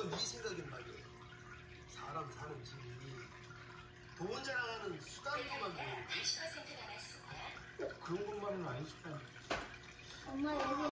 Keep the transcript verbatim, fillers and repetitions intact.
네 생각엔 말이야. 사람 사는 집이 돈 자랑하는 수단으로만 보이는 팔십 퍼센트 남았습니다. 꼭 그런 것만은 아니실 거야. 엄마 여기